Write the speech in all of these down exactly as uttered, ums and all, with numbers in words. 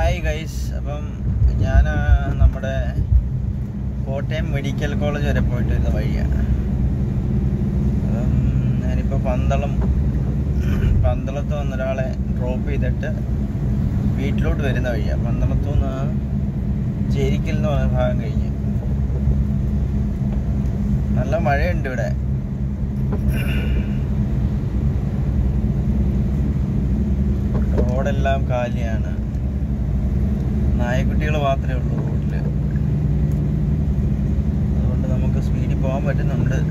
Hi guys, അപ്പം ഞാൻ നമ്മുടെ കോട്ടയം മെഡിക്കൽ കോളേജ് വരെ പോയിട്ട് വരുന്ന വഴിയാണ്. അപ്പം ഞാനിപ്പോൾ പന്തളം പന്തളത്ത് വന്ന ഒരാളെ ഡ്രോപ്പ് ചെയ്തിട്ട് വീട്ടിലോട്ട് വരുന്ന വഴിയാണ്. പന്തളത്തു നിന്ന് ചേരിക്കൽ എന്ന് പറഞ്ഞ ഭാഗം കഴിഞ്ഞ് നല്ല മഴയുണ്ട് ഇവിടെ. റോഡെല്ലാം കാലിയാണ്, നായക്കുട്ടികൾ മാത്രമേ ഉള്ളൂ റോഡിൽ. അതുകൊണ്ട് നമുക്ക് സ്പീഡിൽ പോകാൻ പറ്റുന്നുണ്ട്.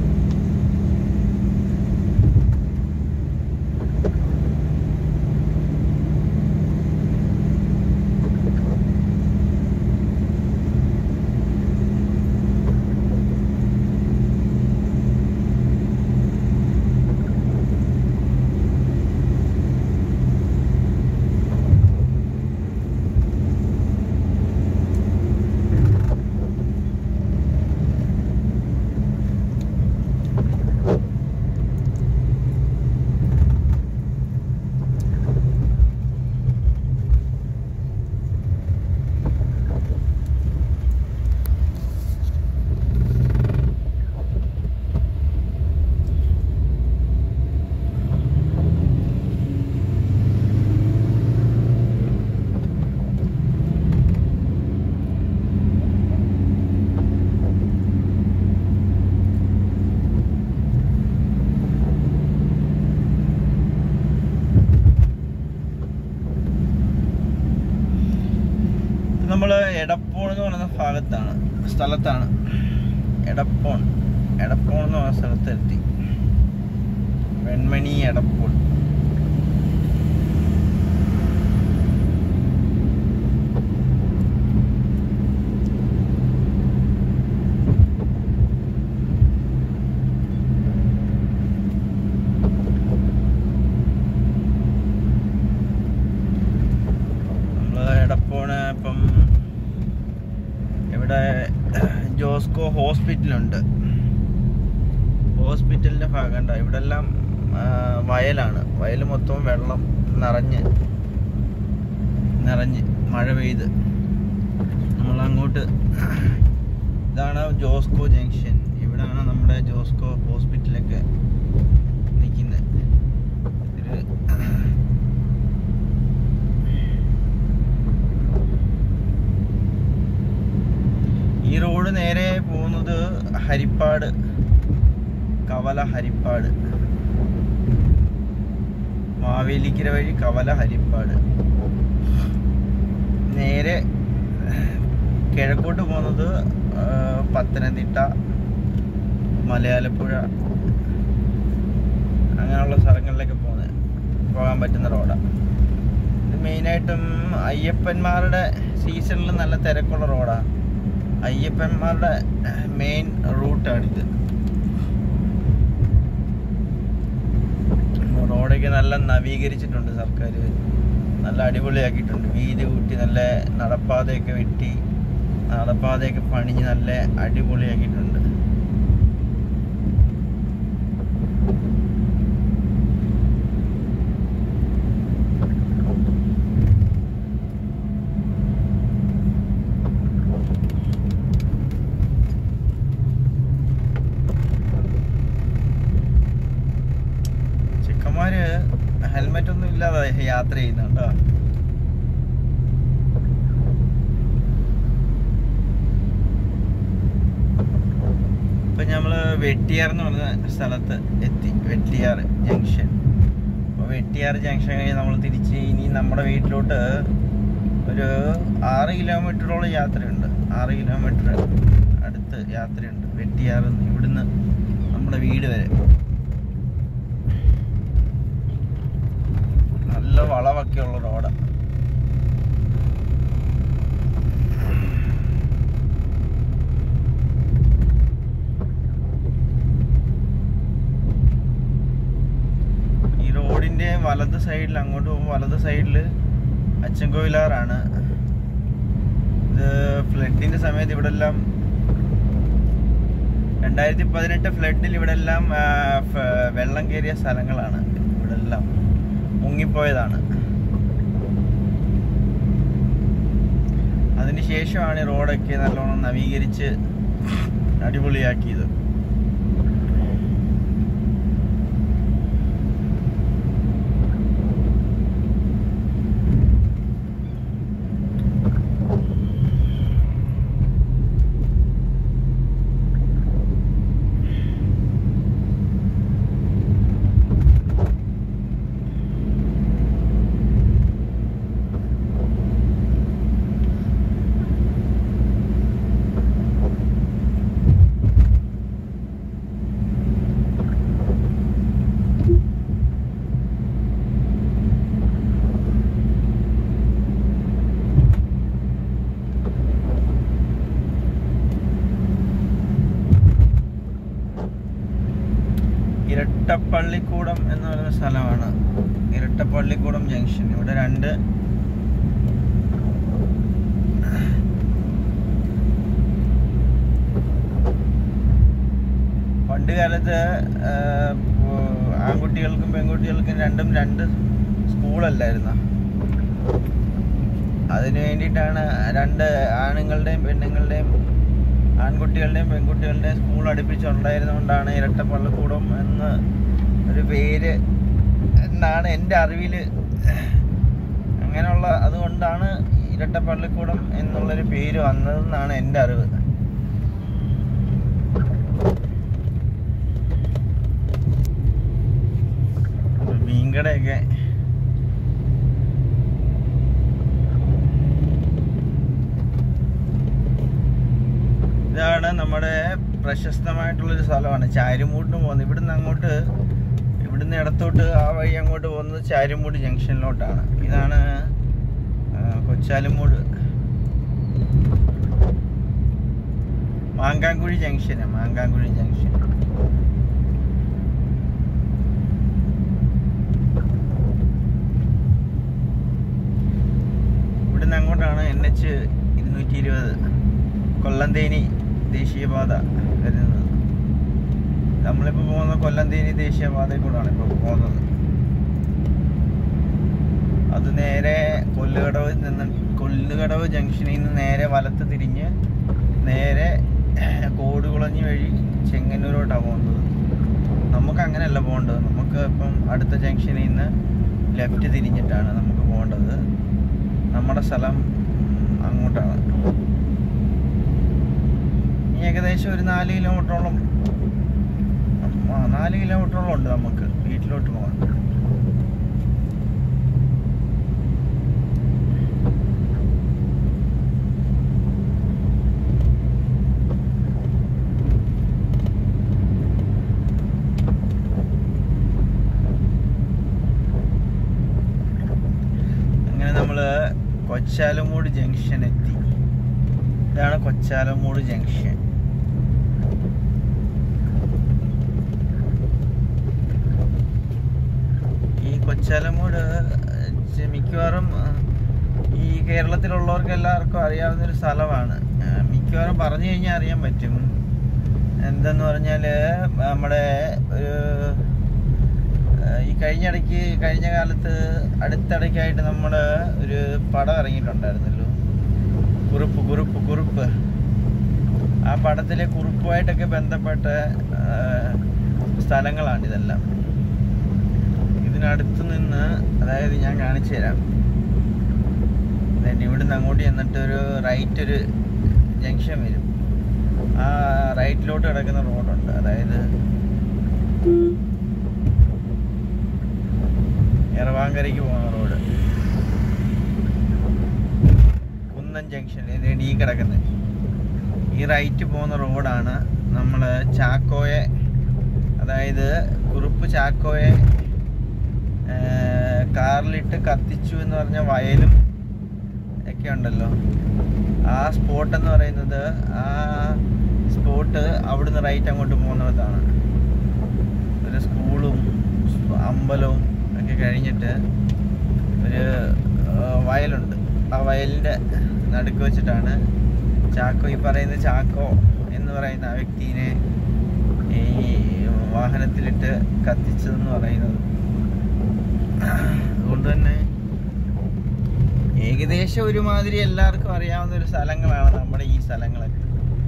നമ്മൾ എടപ്പോൺ എന്ന് പറയുന്ന ഭാഗത്താണ് സ്ഥലത്താണ് എടപ്പോൺ എടപ്പോൺ എന്ന് പറയുന്ന സ്ഥലത്തെത്തി. വെൺമണി എടപ്പോൺ. എടപ്പോണ് ഇപ്പം ഇവിടെ ജോസ്കോ ഹോസ്പിറ്റലുണ്ട്. ഹോസ്പിറ്റലിൻ്റെ ഭാഗം ഉണ്ടോ? ഇവിടെ എല്ലാം വയലാണ്. വയൽ മൊത്തവും വെള്ളം നിറഞ്ഞ് നിറഞ്ഞ് മഴ പെയ്ത് നമ്മളങ്ങോട്ട്. ഇതാണ് ജോസ്കോ ജംഗ്ഷൻ. ഇവിടെയാണ് നമ്മുടെ ജോസ്കോ ഹോസ്പിറ്റലൊക്കെ നിൽക്കുന്നത്. ഒരു ഈ റോഡ് നേരെ പോകുന്നത് ഹരിപ്പാട്, കവല ഹരിപ്പാട്, മാവേലിക്കര വഴി കവല ഹരിപ്പാട്. നേരെ കിഴക്കോട്ട് പോകുന്നത് പത്തനംതിട്ട, മലയാലപ്പുഴ അങ്ങനെയുള്ള സ്ഥലങ്ങളിലേക്ക് പോകുന്നത് പോകാൻ പറ്റുന്ന റോഡാണ്. ഇത് മെയിനായിട്ടും അയ്യപ്പന്മാരുടെ സീസണിൽ നല്ല തിരക്കുള്ള റോഡാണ്. അയ്യപ്പന്മാരുടെ മെയിൻ റൂട്ടാണിത്. റോഡൊക്കെ നല്ല നവീകരിച്ചിട്ടുണ്ട് സർക്കാർ, നല്ല അടിപൊളിയാക്കിയിട്ടുണ്ട്. വീതി കൂട്ടി നല്ല നടപ്പാതയൊക്കെ വെട്ടി നടപ്പാതയൊക്കെ പണിഞ്ഞ് നല്ല അടിപൊളിയാക്കിയിട്ടുണ്ട്. ഹെൽമെറ്റ് ഒന്നും ഇല്ലാതെ യാത്ര ചെയ്യുന്നുണ്ടോ? ഇപ്പൊ നമ്മള് വെട്ടിയാർ എന്ന് പറഞ്ഞ സ്ഥലത്ത് എത്തി. വെട്ടിയാർ ജംഗ്ഷൻ. അപ്പൊ വെട്ടിയാർ ജംഗ്ഷൻ കഴിഞ്ഞ് നമ്മൾ തിരിച്ച് ഇനി നമ്മുടെ വീട്ടിലോട്ട് ഒരു ആറ് കിലോമീറ്ററോളം യാത്രയുണ്ട്. ആറ് കിലോമീറ്റർ അടുത്ത് യാത്രയുണ്ട് വെട്ടിയാർ ഇവിടുന്ന് നമ്മുടെ വീട് വരെ. നല്ല വളവൊക്കെ ഉള്ള റോഡാണ്. ഈ റോഡിന്റെ വലത് സൈഡിൽ അങ്ങോട്ട് പോകുമ്പോൾ വലത് സൈഡിൽ അച്ചൻകോവിലാറാണ്. ഇത് ഫ്ലഡിന്റെ സമയത്ത് ഇവിടെ എല്ലാം രണ്ടായിരത്തി പതിനെട്ട് ഫ്ലഡിൽ ഇവിടെ എല്ലാം വെള്ളം കയറിയ സ്ഥലങ്ങളാണ്. ഇവിടെ എല്ലാം മുങ്ങിപ്പോയതാണ്. അതിന് ശേഷമാണ് ഈ റോഡൊക്കെ നല്ലോണം നവീകരിച്ച് അടിപൊളിയാക്കിയത്. ഇരട്ടപ്പള്ളിക്കൂടം എന്ന് പറയുന്ന സ്ഥലമാണ് ഇരട്ടപ്പള്ളിക്കൂടം ജംഗ്ഷൻ. ഇവിടെ രണ്ട് പണ്ട് കാലത്ത് ആൺകുട്ടികൾക്കും പെൺകുട്ടികൾക്കും രണ്ടും രണ്ട് സ്കൂളല്ലായിരുന്നു. അതിനു വേണ്ടിയിട്ടാണ് രണ്ട് ആണുങ്ങളുടെയും പെണ്ണുങ്ങളുടെയും ആൺകുട്ടികളുടെയും പെൺകുട്ടികളുടെയും സ്കൂൾ അടുപ്പിച്ചുണ്ടായിരുന്നുകൊണ്ടാണ് ഇരട്ടപ്പള്ളിക്കൂടം എന്ന് ഒരു പേര് എന്നാണ് എൻ്റെ അറിവിൽ. അങ്ങനെയുള്ള അതുകൊണ്ടാണ് ഇരട്ടപ്പള്ളിക്കൂടം എന്നുള്ളൊരു പേര് വന്നതെന്നാണ് എൻ്റെ അറിവ്. മീൻകടയൊക്കെ ഇതാണ് നമ്മുടെ പ്രശസ്തമായിട്ടുള്ളൊരു സ്ഥലമാണ്. ചാരുമൂട്ടിന് പോകുന്നത് ഇവിടുന്ന് അങ്ങോട്ട്, ഇവിടുന്ന് ഇടത്തോട്ട് ആ വഴി അങ്ങോട്ട് പോകുന്നത് ചാരുമൂട് ജംഗ്ഷനിലോട്ടാണ്. ഇതാണ് കൊച്ചാലുമൂട് മാങ്കാങ്കുഴി ജംഗ്ഷന് മാങ്കാങ്കുഴി ജംഗ്ഷൻ. ഇവിടുന്ന് അങ്ങോട്ടാണ് എൻ എച്ച് ഇരുന്നൂറ്റി ഇരുപത് കൊല്ലന്തേനി ദേശീയപാത വരുന്നത്. നമ്മളിപ്പോൾ പോകുന്നത് കൊല്ലന്തേനി ദേശീയപാതയിൽ കൂടാണ് ഇപ്പോൾ പോകുന്നത്. അത് നേരെ കൊല്ലുകടവ് നിന്ന് കൊല്ലുകടവ് ജംഗ്ഷനിൽ നിന്ന് നേരെ വലത്ത് തിരിഞ്ഞ് നേരെ കോടുകുളഞ്ഞി വഴി ചെങ്ങന്നൂരോട്ടാണ് പോകുന്നത്. നമുക്ക് അങ്ങനെയല്ല പോകേണ്ടത്. നമുക്ക് ഇപ്പം അടുത്ത ജംഗ്ഷനിൽ നിന്ന് ലെഫ്റ്റ് തിരിഞ്ഞിട്ടാണ് നമുക്ക് പോകേണ്ടത്. നമ്മുടെ സ്ഥലം അങ്ങോട്ടാണ്. ഏകദേശം ഒരു നാല് കിലോമീറ്ററോളം നാല് കിലോമീറ്ററോളം ഉണ്ട് നമുക്ക് വീട്ടിലോട്ട് പോകാൻ. അങ്ങനെ നമ്മള് കൊച്ചാലുമൂട് ജംഗ്ഷൻ എത്തി. ഇതാണ് കൊച്ചാലുമൂട് ജംഗ്ഷൻ. കൊച്ചാലുമൂട് മിക്കവാറും ഈ കേരളത്തിലുള്ളവർക്ക് എല്ലാവർക്കും അറിയാവുന്നൊരു സ്ഥലമാണ്. മിക്കവാറും പറഞ്ഞു കഴിഞ്ഞാൽ അറിയാൻ പറ്റും. എന്തെന്ന് പറഞ്ഞാൽ നമ്മുടെ ഒരു ഈ കഴിഞ്ഞിടയ്ക്ക് കഴിഞ്ഞ കാലത്ത് അടുത്തിടയ്ക്കായിട്ട് നമ്മുടെ ഒരു പടം ഇറങ്ങിയിട്ടുണ്ടായിരുന്നല്ലോ, കുറുപ്പ് കുറുപ്പ് കുറുപ്പ് ആ പടത്തിലെ കുറുപ്പുമായിട്ടൊക്കെ ബന്ധപ്പെട്ട സ്ഥലങ്ങളാണിതെല്ലാം. ഇതിനടുത്ത് നിന്ന്, അതായത് ഞാൻ കാണിച്ചു തരാം. ഇവിടുന്ന് അങ്ങോട്ട് ചെന്നിട്ട് ഒരു റൈറ്റ് ഒരു ജംഗ്ഷൻ വരും. ആ റൈറ്റിലോട്ട് കിടക്കുന്ന റോഡുണ്ട്. അതായത് എറവാങ്കരയ്ക്ക് പോകുന്ന റോഡ്, കുന്നൻ ജംഗ്ഷൻ. ഇത് ഈ കിടക്കുന്നത് ഈ റൈറ്റ് പോകുന്ന റോഡാണ്. നമ്മൾ ചാക്കോയെ, അതായത് കുറുപ്പ് ചാക്കോയെ കാറിലിട്ട് കത്തിച്ചു എന്ന് പറഞ്ഞ വയലും ഒക്കെ ഉണ്ടല്ലോ, ആ സ്പോട്ട് എന്ന് പറയുന്നത്, ആ സ്പോട്ട് അവിടുന്ന് റൈറ്റ് അങ്ങോട്ട് പോകുന്നതാണ്. ഒരു സ്കൂളും അമ്പലവും ഒക്കെ കഴിഞ്ഞിട്ട് ഒരു വയലുണ്ട്. ആ വയലിൻ്റെ നടുക്ക് വെച്ചിട്ടാണ് ചാക്കോ, ഈ പറയുന്ന ചാക്കോ എന്ന് പറയുന്ന ആ വ്യക്തിനെ ഈ വാഹനത്തിലിട്ട് കത്തിച്ചതെന്ന് പറയുന്നത്. അതുകൊണ്ട് തന്നെ ഏകദേശം ഒരുമാതിരി എല്ലാവർക്കും അറിയാവുന്ന ഒരു സ്ഥലങ്ങളാണ് നമ്മുടെ ഈ സ്ഥലങ്ങളൊക്കെ.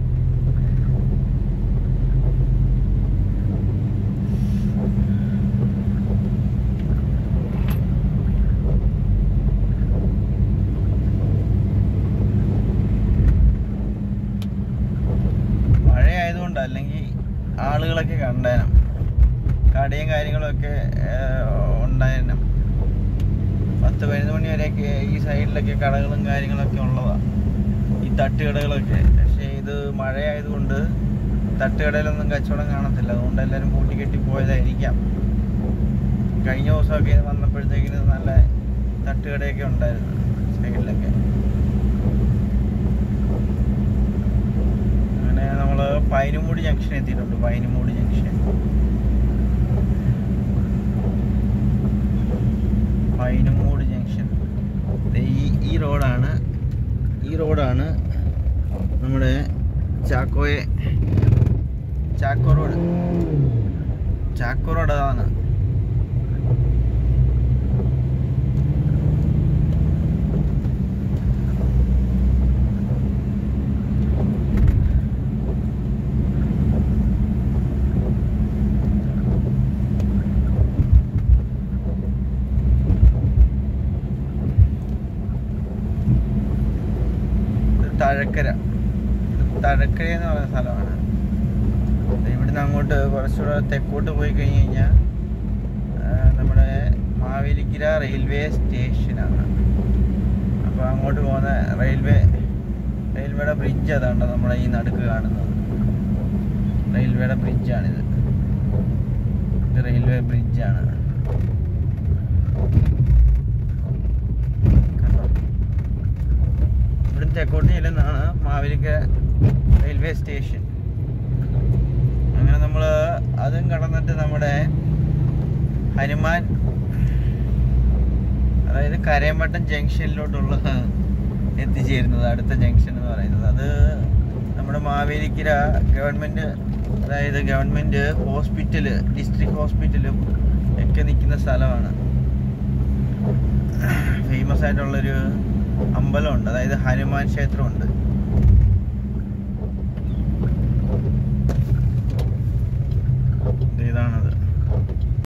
മഴയായതുകൊണ്ട് അല്ലെങ്കിൽ ആളുകളൊക്കെ കണ്ടേനം, കടയും കാര്യങ്ങളൊക്കെ ഉണ്ടായേനം. പത്ത് പതിനൊന്ന് മണി വരെയൊക്കെ ഈ സൈഡിലൊക്കെ കടകളും കാര്യങ്ങളൊക്കെ ഉള്ളതാണ്, ഈ തട്ടുകടകളൊക്കെ. പക്ഷേ ഇത് മഴയായതുകൊണ്ട് തട്ടുകടയിലൊന്നും കച്ചവടം കാണത്തില്ല. അതുകൊണ്ട് എല്ലാവരും പൂട്ടിക്കെട്ടി പോയതായിരിക്കാം. കഴിഞ്ഞ ദിവസമൊക്കെ വന്നപ്പോഴത്തേക്കിന് നല്ല തട്ടുകടയൊക്കെ ഉണ്ടായിരുന്നു സൈഡിലൊക്കെ. അങ്ങനെ നമ്മൾ പൈനുമൂടി ജംഗ്ഷൻ എത്തിയിട്ടുണ്ട്. Painumoodi junction Painumood junction. ഈ ഈ റോഡാണ് ഈ റോഡാണ് നമ്മുടെ ചാക്കോയെ ചാക്കോ റോഡ്. ചാക്കോ റോഡ് അതാണ്. തഴക്കര തഴക്കര എന്ന് പറയുന്ന സ്ഥലമാണ്. ഇവിടുന്ന് അങ്ങോട്ട് കുറച്ചുകൂടെ തെക്കോട്ട് പോയി കഴിഞ്ഞ് കഴിഞ്ഞാൽ നമ്മുടെ മാവേലിക്കര റെയിൽവേ സ്റ്റേഷനാണ്. അപ്പോൾ അങ്ങോട്ട് പോകുന്ന റെയിൽവേ റെയിൽവേയുടെ ബ്രിഡ്ജ് അതാണ് നമ്മുടെ ഈ നടുക്ക് കാണുന്നത്. റെയിൽവേയുടെ ബ്രിഡ്ജാണിത്. ഇത് റെയിൽവേ ബ്രിഡ്ജാണ്. ഇവിടുന്ന് തെക്കോട്ട് ചെല്ലുന്നതാണ് മാവേലിക്കര റെയിൽവേ സ്റ്റേഷൻ. അങ്ങനെ നമ്മൾ അതും കടന്നിട്ട് നമ്മുടെ ഹനുമാൻ, അതായത് കരയമ്പട്ടം ജംഗ്ഷനിലോട്ടുള്ള എത്തിച്ചേരുന്നത്. അടുത്ത ജംഗ്ഷൻ എന്ന് പറയുന്നത് അത് നമ്മുടെ മാവേലിക്കര ഗവൺമെൻറ്, അതായത് ഗവൺമെൻറ് ഹോസ്പിറ്റല്, ഡിസ്ട്രിക്ട് ഹോസ്പിറ്റലും ഒക്കെ നിൽക്കുന്ന സ്ഥലമാണ്. ഫേമസ് ആയിട്ടുള്ളൊരു അമ്പലമുണ്ട്, അതായത് ഹനുമാൻ ക്ഷേത്രമുണ്ട്. ഇതാണത്.